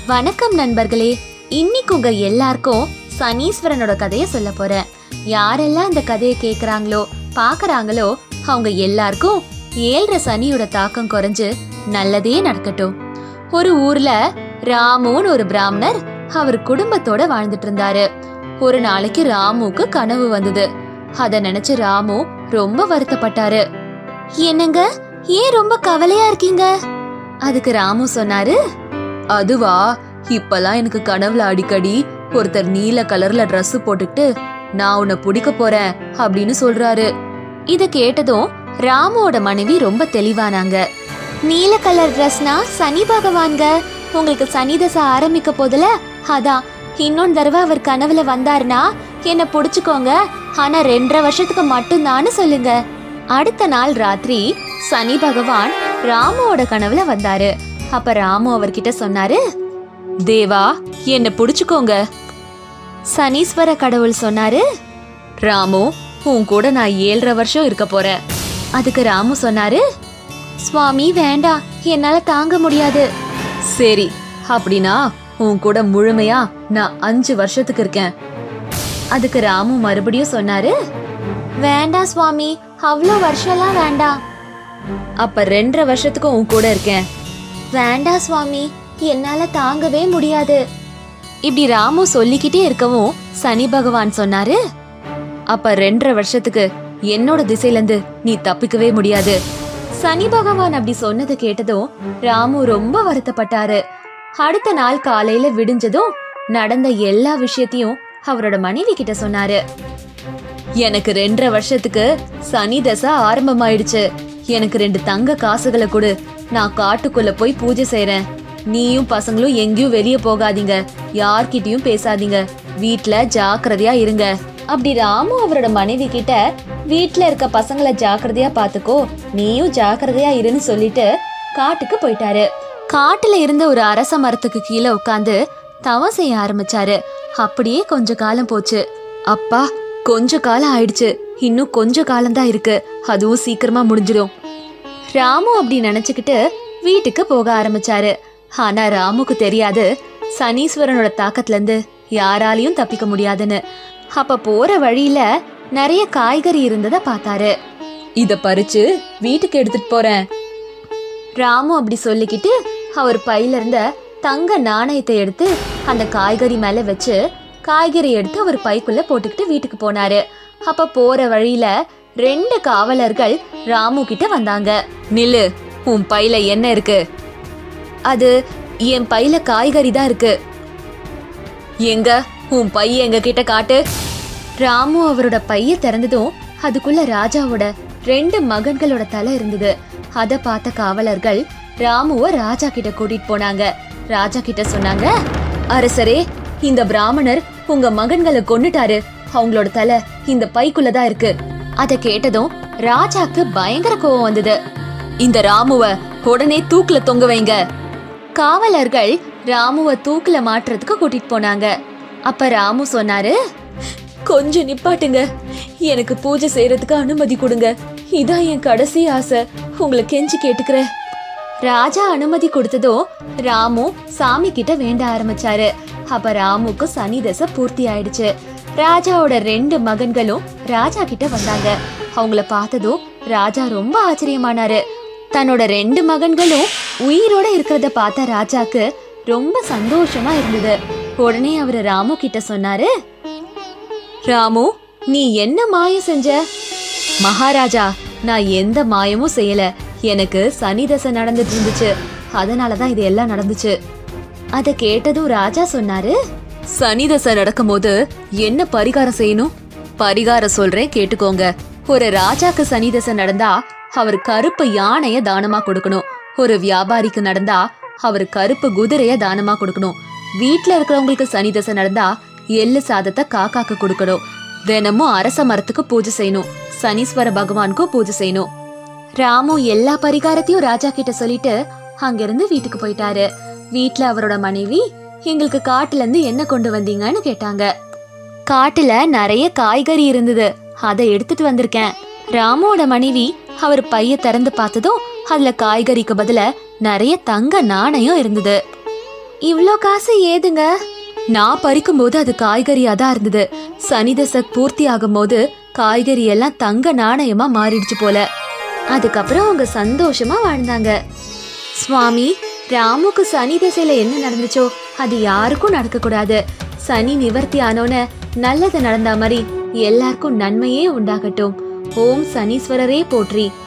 வணக்கம் நண்பர்களே. இன்னைக்கு உங்க எல்லாருக்கும் சனீஸ்வரனோட கதையை சொல்ல போறேன். யாரெல்லாம் இந்த கதையை கேக்குறாங்களோ பாக்குறாங்களோ அவங்க எல்லாருக்கும் 7 சனியோட தாக்கம் குறைஞ்சு நல்லதே நடக்கட்டும். ஒரு ஊர்ல ராமுன்னு ஒரு பிராமணர் அவர் குடும்பத்தோட வாழ்ந்துட்டு இருந்தாரு. ஒரு நாளைக்கு ராமுக்கு கனவு வந்தது. அத நினைச்சு ராமு ரொம்ப வருத்தப்பட்டாரு. என்னங்க, ஏன் ரொம்ப கவலையா இருக்கீங்க? அதுக்கு ராமு சொன்னாரு, அதுவா, இப்பெல்லாம் எனக்கு கனவுல அடிக்கடி ஒருத்தர் நீல கலர்ல ட்ரெஸ் போட்டுக்கிட்டு நான் உன்னை பிடிக்க போறேன் அப்படின்னு சொல்றாரு. இத கேட்டதும் ராமுவோட மனைவி ரொம்ப தெளிவானாங்க. நீல கலர் ட்ரெஸ்னா சனி பகவான்க, உங்களுக்கு சனி தசை ஆரம்பிக்க போதுல, அதான் இன்னொன்னு தடவை அவர் கனவுல வந்தாருன்னா என்ன புடிச்சுக்கோங்க, ஆனா 2.5 வருஷத்துக்கு மட்டும்தான்னு சொல்லுங்க. அடுத்த நாள் ராத்திரி சனி பகவான் ராமுவோட கனவுல வந்தாரு. அப்ப ராமு அவர்கிட்ட சொன்னாரு, தேவா, என்ன புடிச்சுக்கோங்க. சனீஸ்வர கடவுள் சொன்னாரு, ராமு, உன் கூட நான் 7.5 வருஷம் இருக்க போறேன். அதுக்கு ராமு சொன்னாரு, சுவாமி வேண்டாம், என்னால தாங்க முடியாது. சரி, அப்படின்னா உன் கூட முழுமையா நான் 5 வருஷத்துக்கு இருக்கேன். அதுக்கு ராமு மறுபடியும் சொன்னாரு, வேண்டாம் சுவாமி, அவ்வளோ வருஷம்லாம் வேண்டாம். அப்ப 2.5 வருஷத்துக்கு உன் கூட இருக்கேன். வேண்டாம் சுவாமி, என்னால தாங்கவே முடியாது. இப்படி ராமு சொல்லிக்கிட்டே இருக்கவும் சனி பகவான் சொன்னாரு, அப்ப 2.5 வருஷத்துக்கு என்னோட திசையில இருந்து நீ தப்பிக்கவே முடியாது. சனி பகவான் அப்படி சொன்னதை கேட்டதும் ராமு ரொம்ப வருத்தப்பட்டாரு. அடுத்த நாள் காலையில விடிஞ்சதும் நடந்த எல்லா விஷயத்தையும் அவரோட மனைவி கிட்ட சொன்னாரு. எனக்கு 2.5 வருஷத்துக்கு சனி தசை ஆரம்பமாயிடுச்சு. எனக்கு 2 தங்க காசுகளை கொடு, நான் காட்டுக்குள்ள போய் பூஜை செய்யறேன். நீயும் பசங்களும் எங்கேயும் வெளியே போகாதீங்க, யார்கிட்டயும் பேசாதீங்க, வீட்ல ஜாக்கிரதையா இருங்க. அப்படி ராமு அவரோட மனைவி கிட்ட வீட்ல இருக்க பசங்களை ஜாக்கிரதையா பாத்துக்கோ, நீயும் ஜாக்கிரதையா இருன்னு சொல்லிட்டு காட்டுக்கு போயிட்டாரு. காட்டுல இருந்த ஒரு அரச மரத்துக்கு கீழே உட்காந்து தவம் செய்ய ஆரம்பிச்சாரு. அப்படியே கொஞ்ச காலம் போச்சு. அப்பா, கொஞ்ச காலம் ஆயிடுச்சு, இன்னும் கொஞ்ச காலம்தான் இருக்கு, அதுவும் சீக்கிரமா முடிஞ்சிடும். ராமு அப்படி நினைச்சுக்கிட்டு வீட்டுக்கு போக ஆரம்பிச்சாரு. ஆனா ராமுக்கு தெரியாது சனீஸ்வரனோட தாக்கத்துல இருந்து யாராலையும் தப்பிக்க முடியாதுன்னு. அப்ப போற வழியில நிறைய காய்கறி இருந்தத பார்த்தாரு. இத பறிச்சு வீட்டுக்கு எடுத்துட்டு போறேன். ராமு அப்படி சொல்லிக்கிட்டு அவர் பையில இருந்த தங்க நாணயத்தை எடுத்து அந்த காய்கறி மேல வச்சு காய்கறி எடுத்து அவர் பைக்குள்ள போட்டுக்கிட்டு வீட்டுக்கு போனாரு. அப்ப போற வழியில 2 காவலர்கள் ராமு கிட்ட வந்தாங்க. நில்லு, உன் பையில என்ன இருக்கு? அது என் பையில காய்கறி தான் இருக்கு. எங்க உன் பைய எங்க கிட்ட காட்டு. ராமு அவரோட பைய திறந்ததும் அதுக்குள்ள ராஜாவோட 2 மகன்களோட தலை இருந்தது. அத பார்த்த காவலர்கள் ராமுவ ராஜா கிட்ட கூட்டிட்டு போனாங்க. ராஜா கிட்ட சொன்னாங்க, அரசரே, இந்த பிராமணர் உங்க மகன்களை கொன்னுட்டாரு, அவங்களோட தலை இந்த பைக்குள்ளதான் இருக்கு. அத கேட்டதும் ராஜாக்கு பயங்கர கோபம் வந்தது. இந்த ராமுவ உடனே தூக்குல தொங்க வைங்க. காவலர்கள் ராமுவ தூக்குல மாட்டுறதுக்கு கூட்டிட்டு போனாங்க. அப்ப ராமு சொன்னாரு, கொஞ்சம் நிப்பாட்டுங்க, எனக்கு பூஜை செய்யறதுக்கு அனுமதி கொடுங்க, இதான் என் கடைசி ஆசை, உங்களை கெஞ்சி கேட்டுக்கிறேன். ராஜா அனுமதி கொடுத்ததும் ராமு சாமி கிட்ட வேண்ட ஆரம்பிச்சாரு. அப்ப ராமுக்கு சனி தசை பூர்த்தி ஆயிடுச்சு. ராஜாவோட 2 மகன்களும் ராஜா கிட்ட வந்தாங்க. அவங்கள பார்த்ததும் ராஜா ரொம்ப ஆச்சரியமானாரு. தன்னோட 2 மகன்களும் உயிரோட இருக்கிறத பார்த்த ராஜாக்கு ரொம்ப சந்தோஷமா இருந்தது. உடனே அவரு ராமு கிட்ட சொன்னாரு, ராமு, நீ என்ன மாயம் செஞ்ச? மகாராஜா, நான் எந்த மாயமும் செய்யல, எனக்கு சனி தசை நடந்துட்டு இருந்துச்சு, அதனாலதான் இது எல்லாம் நடந்துச்சு. அத கேட்டதும் ராஜா சொன்னாரு, சனி தசை நடக்கும் போது என்ன பரிகாரம் செய்யணும்? பரிகாரம் சொல்றேன், கேட்டுக்கோங்க. ஒரு ராஜாக்கு சனி தசை நடந்தா அவர் கருப்பு யானைய தானமா கொடுக்கணும். ஒரு வியாபாரிக்கு நடந்தா அவர் கருப்பு குதிரைய தானமா கொடுக்கணும். வீட்டுல இருக்கிறவங்களுக்கு சனி தசை நடந்தா எள்ளு சாதத்தை காக்காக்கு கொடுக்கணும். தினமும் அரச மரத்துக்கு பூஜை செய்யணும். சனீஸ்வர பகவானுக்கும் பூஜை செய்யணும். ராமு எல்லா பரிகாரத்தையும் ராஜா கிட்ட சொல்லிட்டு அங்கிருந்து வீட்டுக்கு போயிட்டாரு. வீட்டுல அவரோட மனைவி, எங்களுக்கு காட்டுல இருந்து என்ன கொண்டு வந்தீங்கன்னு கேட்டாங்க. காட்டுல நிறைய காய்கறி இருந்தது, அதை எடுத்துட்டு வந்திருக்கேன். ராமுவோட மனைவி அவர் பைய திறந்து பார்த்ததும் அதுல காய்கறிக்கு பதில நிறைய தங்க நாணயம் இருந்தது. இவ்ளோ காசு ஏதுங்க? நான் பறிக்கும் போது அது காய்கறியா தான் இருந்தது. சனி தசை பூர்த்தி ஆகும் போது காய்கறி எல்லாம் தங்க நாணயமா மாறிடுச்சு போல. அதுக்கப்புறம் அவங்க சந்தோஷமா வாழ்ந்தாங்க. சுவாமி, ராமுக்கு சனி தசையில என்ன நடந்துச்சோ அது யாருக்கும் நடக்க கூடாது. சனி நிவர்த்தி ஆனோன்னு நல்லது நடந்தா மாதிரி எல்லாருக்கும் நன்மையே உண்டாகட்டும். ஓம் சனீஸ்வரரே போற்றி.